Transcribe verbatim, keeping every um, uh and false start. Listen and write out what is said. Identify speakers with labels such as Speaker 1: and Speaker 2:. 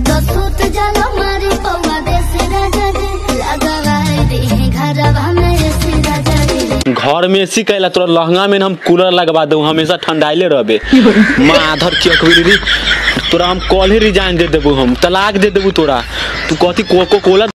Speaker 1: तो सूत जलो मारी पौवा देसी राजा जी लगावाई दी घरवा में एसी राजा जी।
Speaker 2: घर में एसी कैला तोरा लहंगा में हम कूलर लगवा दू, हमेशा ठंडाइले रहबे। माधर की अखबिरी तोरा हम कॉल ही रिजाइन दे देबू, हम तलाक दे देबू तोरा। तू कथी कोको कोला